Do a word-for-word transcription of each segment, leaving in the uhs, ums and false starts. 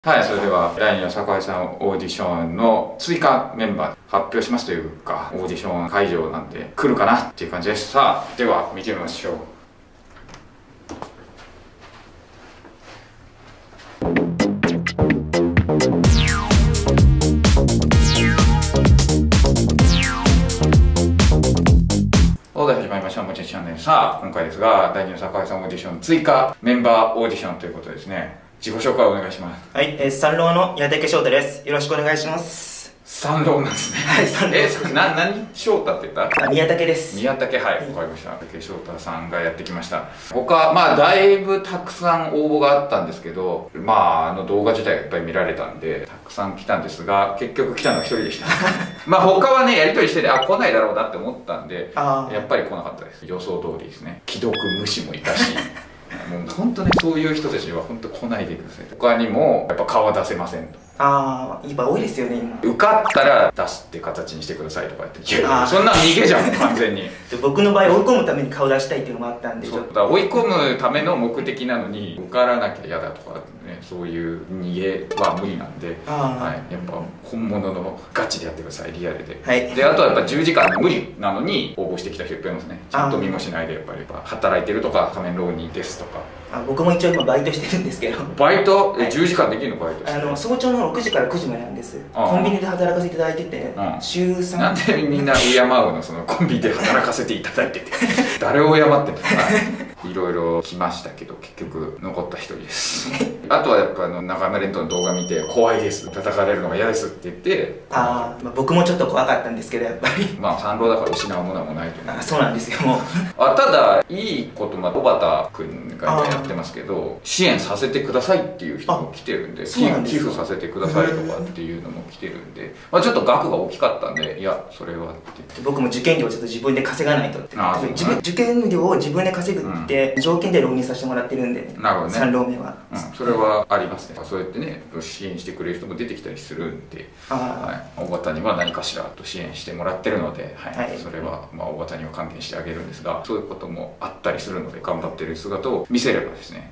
はい、それではだいにの坂井さんオーディションの追加メンバー発表しますというか、オーディション会場なんで来るかなっていう感じです。さあ、では見てみましょう。それでは始まりました、もちチャンネル。さあ、今回ですが、だいにの坂井さんオーディション追加メンバーオーディションということですね。自己紹介をお願いします。 はい、えー、三郎の矢竹翔太です。よろしくお願いします。 三郎なんですね。 はい、三郎。 え、それな、何翔太って言った？ 宮武です。 宮武、はい、わかりました。竹翔太さんがやってきました。他、まあ、だいぶたくさん応募があったんですけど、まあ、あの動画自体がいっぱい見られたんで、たくさん来たんですが、結局来たのは一人でした。まあ、他はね、やりとりしてて、あ、来ないだろうなって思ったんで、やっぱり来なかったです。予想通りですね。既読無視もいたし。もう本当ね、そういう人たちは本当来ないでください。他にもやっぱ顔は出せませんと。 ああ、やっぱ多いですよね、今。 受かったら出すって形にしてくださいとか言って、いや、そんなん逃げじゃん、完全に。 僕の場合、追い込むために顔出したいっていうのもあったんで、 そうだ、追い込むための目的なのに、受からなきゃ嫌だとかね、そういう逃げは無理なんで、はい、やっぱ本物のガチでやってください、リアルで。はい、で、あとはやっぱじゅうじかん無理なのに応募してきた人いっぱいいますね。ちゃんと見もしないで、やっぱり働いてるとか、仮面浪人ですとか。 あ、僕も一応今バイトしてるんですけど。 バイト、はい、じゅうじかんできるのバイトして。 あの早朝のろくじからくじまでなんです。コンビニで働かせていただいてて、うん、週さん。 なんでみんな敬うの、そのコンビニで働かせていただいてて。誰を敬ってんのかいろいろ来ましたけど、結局残った一人です。あとはやっぱあの中山廉との動画見て、怖いです、叩かれるのが嫌ですって言って。 ああ、まあ、僕もちょっと怖かったんですけど、やっぱり。 まあ三郎だから失うものはもうないと思う。 あ、そうなんですよ、もう。 あ、ただいいこと、まあ小畑君が今やってますけど、支援させてくださいっていう人も来てるんで、寄付させてくださいとかっていうのも来てるんで、まあちょっと額が大きかったんで、いやそれはって言って、 僕も受験料をちょっと自分で稼がないとって。あ、自分受験料を自分で稼ぐって条件で浪人させてもらってるんで。 なるほどね。 三浪目は、 うん、それはありますね。そうやってね、支援してくれる人も出てきたりするんで、はい、大型には何かしらと支援してもらってるので、はい、はい、それはまあ大型には還元してあげるんですが、そういうこともあったりするので、頑張ってる姿を見せればですね。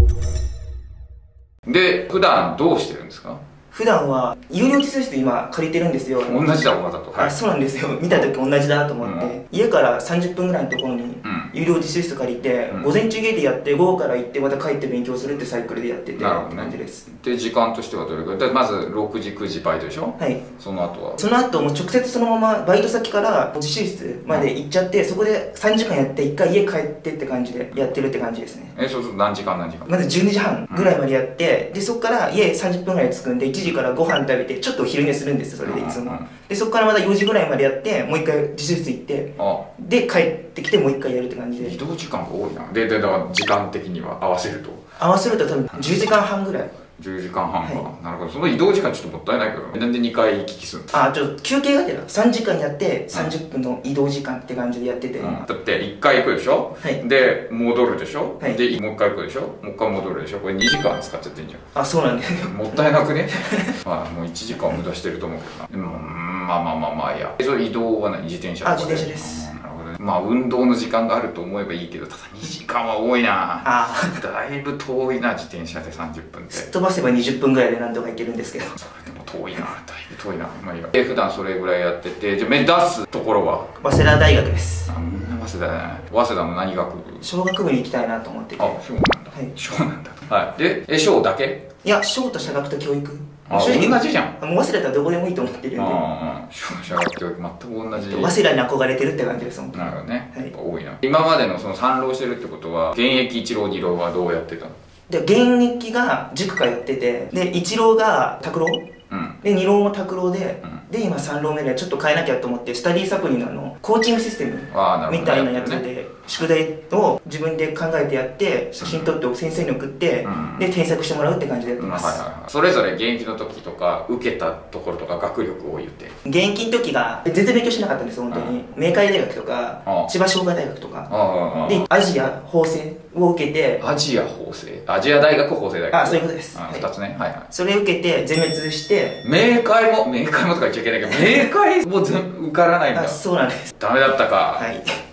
で、普段どうしてるんですか？ 普段は有料自習室今借りてるんですよ。 同じだ、わざと。 はい、そうなんですよ。見た時同じだと思って、うん、家からさんじゅっぷんぐらいのところに有料自習室借りて、うん、午前中家でやって午後から行ってまた帰って勉強するってサイクルでやっててって感じです。 で、時間としてはどれくらい？まずろくじくじバイトでしょ？はい。その後はその後もう直接そのままバイト先から自習室まで行っちゃって、うん、そこでさんじかんやっていっかい家帰ってって感じでやってるって感じですね。 え、そうすると何時間何時間？ まずじゅうにじはんぐらいまでやって、うん、でそこから家さんじゅっぷんぐらい着くんで、いちじからご飯食べてちょっとお昼寝するんです。それでいつも、うんうん、でそこからまたよじぐらいまでやってもう一回自習室行って、で帰ってきてもう一回やるって感じで。 移動時間が多いな。で、で、だから時間的には合わせると合わせると多分じゅうじかんはんぐらい。 じゅうじかんはんか、はい、なるほど。その移動時間ちょっともったいないけど、なんでにかい行き来するんですか？ あ、ちょっと休憩がてらさんじかんやってさんじゅっぷんの移動時間って感じでやってて、うん、だっていっかい行くでしょ、はい、で戻るでしょ、はい、でもういっかい行くでしょ、もういっかい戻るでしょ。これにじかん使っちゃってんじゃん。 あ、そうなんですよ。 もったいなくね。まあもういちじかん無駄してると思うけどな。でもまあまあまあまあ、いや、それ移動は何？自転車とかで？ あ、自転車です。 まあ運動の時間があると思えばいいけど、ただにじかんは多いな。あだいぶ遠いな、自転車でさんじゅっぷんって。 すっ飛ばせばにじゅっぷんぐらいで何とか行けるんですけど、 それでも遠いな、だいぶ遠いな。まあいいわ。で、普段それぐらいやってて、じゃあ目指すところは？ 早稲田大学です。 あ、みんな早稲田だね。早稲田の何学部？ 商学部に行きたいなと思ってて。 あ、そうなんだ。はい、商なんだ。はい。で、え、商だけ？ いや、商と社学と教育。 あ、正直同じじゃん。 もう早稲田だったらどこでもいいと思ってるんで。 ああ、社学教育全く同じ。 早稲田に憧れてるって感じです。 なるほどね。はい、多いな。今までのその三浪してるってことは、現役一浪二浪はどうやってたの？ で、現役が塾通ってて、で一浪が拓郎、うん、で二浪も拓郎で、うん、で今三浪目でちょっと変えなきゃと思って、スタディサプリのあのコーチングシステムみたいなやつで、宿題を自分で考えてやって写真撮って先生に送って、うん、で添削してもらうって感じでやってます。はいはいはい。 それぞれ現役の時とか受けたところとか学力を言って。 現役の時が全然勉強しなかったんです本当に。明海大学とか千葉商科大学とかでアジア法政を受けて。 アジア法政、アジア大学法政大学。 あ、そういうことです。 ふたつね。はいはい。 それ受けて全滅して。 明海も明海もとか言っちゃいけないけど、明海も全部受からないんだ。 あ、そうなんです。 ダメだったか。 はい。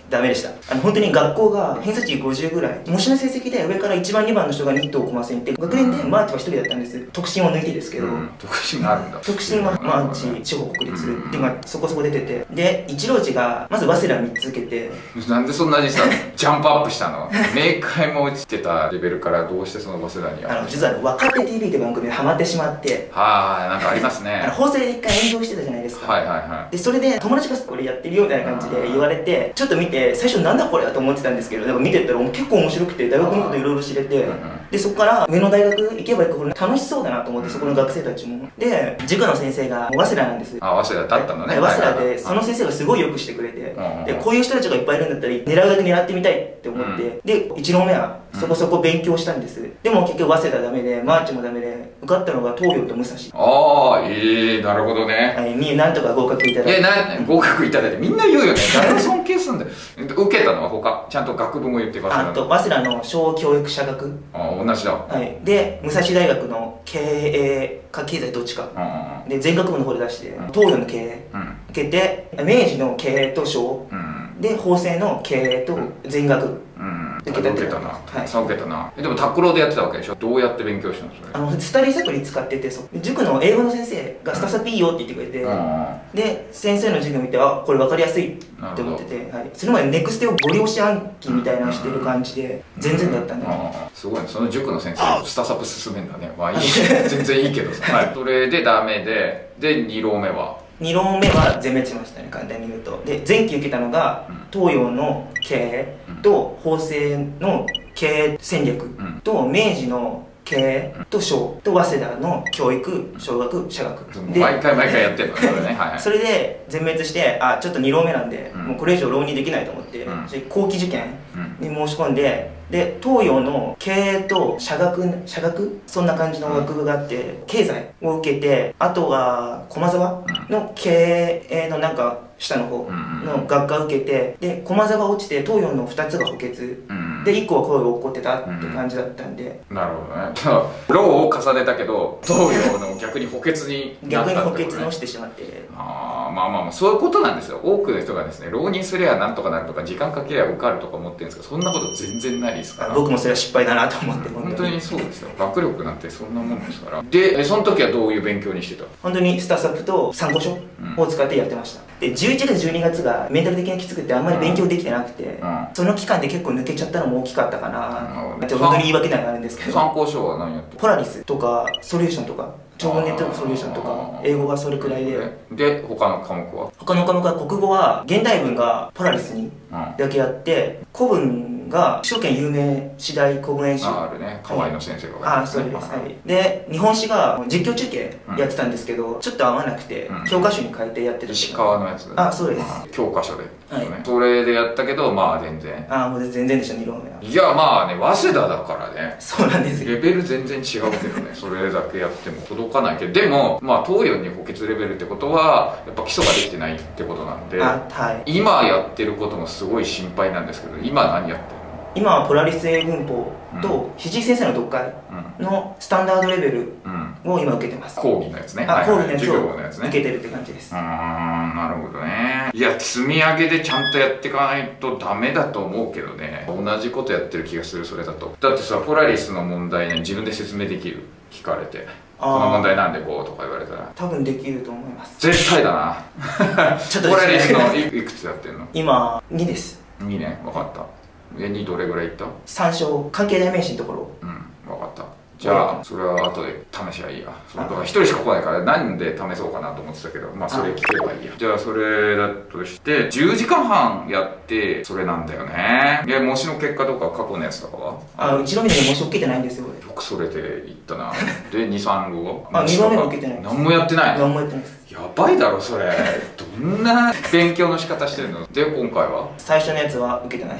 ダメでした。あの本当に学校が偏差値ごじゅうぐらい、模試の成績で上からいちばんにばんの人がに等コマ線って学年でマーチはひとりだったんです。特進を抜いてですけど、うん、 特進があるんだ。 特進はマーチ地方国立っていうのがそこそこ出てて、で一郎寺がまず早稲田みっつ受けて、 なんでそんなにさジャンプアップしたの？明快も落ちてたレベルからどうしてその早稲田にあの実は若手 ティービー って番組でハマってしまって、 はい、なんかありますね。 あの法政で一回炎上してたじゃないですか。 はいはいはい。でそれで友達がこれやってるよみたいな感じで言われて、ちょっと見て最初なんだこれだと思ってたんですけど、でも見てったら結構面白くて大学のこといろいろ知れて、でそこから上の大学行けば行くほど楽しそうだなと思って、そこの学生たちもで塾の先生が早稲田なんです。 あ、早稲田だったのね。 早稲田でその先生がすごいよくしてくれて、でこういう人たちがいっぱいいるんだったら狙うだけ狙ってみたいって思って、でいち浪目はそこそこ勉強したんです。でも結局早稲田ダメでマーチもダメで受かったのが東洋と武蔵。 ああ、ええ、なるほどね。 はい、になんとか合格いただいて。 え、な合格いただいてみんな言うよね。誰尊敬すんだよ。受けたのは他ちゃんと学部も言ってます。 あと早稲田の小教育社学。 あ、同じだ。 はい。で武蔵大学の経営か経済どっちかで全学部の方で出して、東洋の経営受けて、明治の経営と商で法政の経営と全学部受けたってたな。はい、そう受けたな。でもタクロでやってたわけでしょ。どうやって勉強したの？それあのスタディサプリ使ってて、そう塾の英語の先生がスタサピいいよって言ってくれて、で先生の授業見て、あ、これ分かりやすいって思ってて、はい、それまでネクステをゴリ押し暗記みたいなのしてる感じで全然だったんで、 すごいね。その塾の先生スタサプ進めんだね。まあいい全然いいけどさ、はい、それでダメで、でに浪目はに浪目は全滅しましたね、簡単に言うと。で前期受けたのが東洋の経営と法政の経営戦略と明治の経営と商と早稲田の教育小学社学で毎回毎回やってるのそれね。はい、はい、 それで全滅して、あ、ちょっとに浪目なんで、うん、もうこれ以上浪人できないと思って、うん、後期受験に申し込んで、で東洋の経営と社学社学そんな感じの学部があって、経済を受けて、あとは駒沢の経営のなんか下の方の学科受けて、で駒沢落ちて東洋のふたつが補欠、うん、でいっこは声が起こってたって感じだったんで、 うん、なるほどね。浪を重ねたけど東洋の逆に補欠になったってことね。 逆に補欠のしてしまって、 ああ、まあまあまあそういうことなんですよ。多くの人がですね、浪人すりゃなんとかなるとか時間かけりゃ受かるとか思ってるんですけど、そんなこと全然ないですから。 僕もそれは失敗だなと思って、 うん、本当にそうですよ。学力なんてそんなもんですから。でその時はどういう勉強にしてた？ 本当にスタサプと参考書を使ってやってました。でじゅういちがつじゅうにがつがメンタル的にきつくてあんまり勉強できてなくて、うん、その期間で結構抜けちゃったのも大きかったかな。うん、本当に言い訳なのがあるんですけど、 参考書は何やってる？ ポラリスとかソリューションとか長文ネットワークソリューションとか英語はそれくらいで、 で他の科目は？ 他の科目は国語は現代文がポラリスにだけやって、古文が首都圏有名次第古文演習、 あるね、河合の先生が、 はい、ああそうです、はい、で日本史が実況中継やってたんですけど、うん、ちょっと合わなくて、うん、教科書に変えてやってる。 石川のやつ？ あ、そうです。 教科書で、 はい、 それでやったけどまあ全然。 ああもう全然でした。に浪目は。 いやまあね、早稲田だからね。 そうなんですよ。 レベル全然違うけどねそれだけやっても届かないけど、でもまあ東洋に補欠レベルってことはやっぱ基礎ができてないってことなんで、 あ、はい、 今やってることもすごい心配なんですけど、今何やってる？ 今はポラリス英文法と肘井先生の読解のスタンダードレベルを今受けてます。 講義のやつね。 あ、講義のやつを受けてるって感じです。 うん、なるほどね。いや積み上げでちゃんとやっていかないとダメだと思うけどね。同じことやってる気がする。それだとだってさ、ポラリスの問題ね自分で説明できる？聞かれてこの問題なんでこうとか言われたら多分できると思います。 絶対だなちょっとポラリスの い, いくつやってんの？今にです。にね、分かった。え、にどれぐらいいった？ 参照関係代名詞のところ。 うん、分かった。じゃあそれは後で試しゃいいや。その一人しか来ないから何で試そうかなと思ってたけど、まあそれ聞けばいいや。じゃあそれだとしてじゅうじかんはんやってそれなんだよね。いや模試の結果とか過去のやつとかは？あ、 うちの目で模試受けてないんですよ。よくそれでいったなでに、さん浪は？ あ、に浪目も受けてない。 何もやってない？ 何もやってないです。 やばいだろそれ。どんな勉強の仕方してるの？で今回は？ 最初のやつは受けてないです。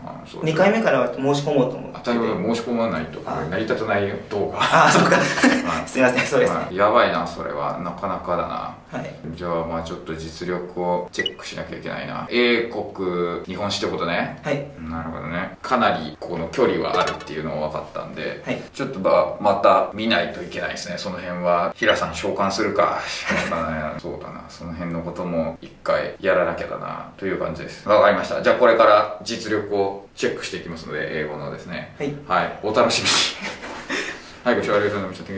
にかいめからは申し込もうと思って。 当たり前申し込まないと成り立たない動画。 ああ、そうかすいません、そうですね。 やばいな、それはなかなかだな。 はい、 じゃあまあちょっと実力をチェックしなきゃいけないな。英国日本史ってことね。 はい、 なるほどね。かなりこの距離はあるっていうのが分かったんで、 はい、 ちょっとままた見ないといけないですね。その辺は平さん召喚するか。そうだね。そうだな、その辺のことも一回やらなきゃだなという感じです。わかりました。じゃあこれから実力をチェックしていきますので、英語のですね。 はい、 はい、お楽しみに。はい、ご視聴ありがとうございました。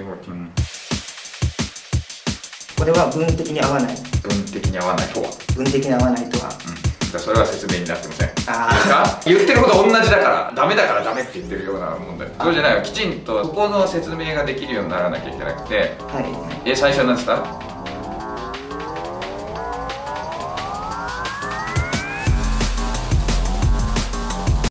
これは文的に合わない。 文的に合わないとは。 文的に合わないとは。 うん。じゃあそれは説明になってません。ああ。言ってること同じだから、ダメだからダメって言ってるようなもんで。そうじゃないよ。きちんとそこの説明ができるようにならなきゃいけなくて。 はい。 え、最初なんですか？